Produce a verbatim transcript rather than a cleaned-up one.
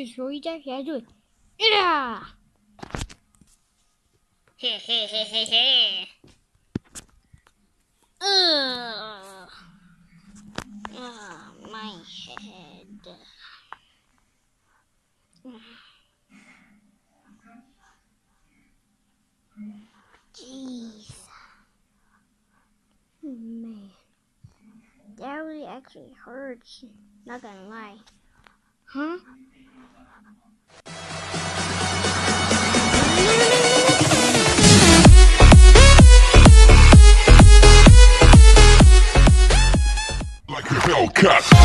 zoiets, jij doet. Ja! Hehehehe. Uh. Oh, my head. Jeez. Man. That really actually hurts. Not gonna lie. Huh? Like a Hellcat.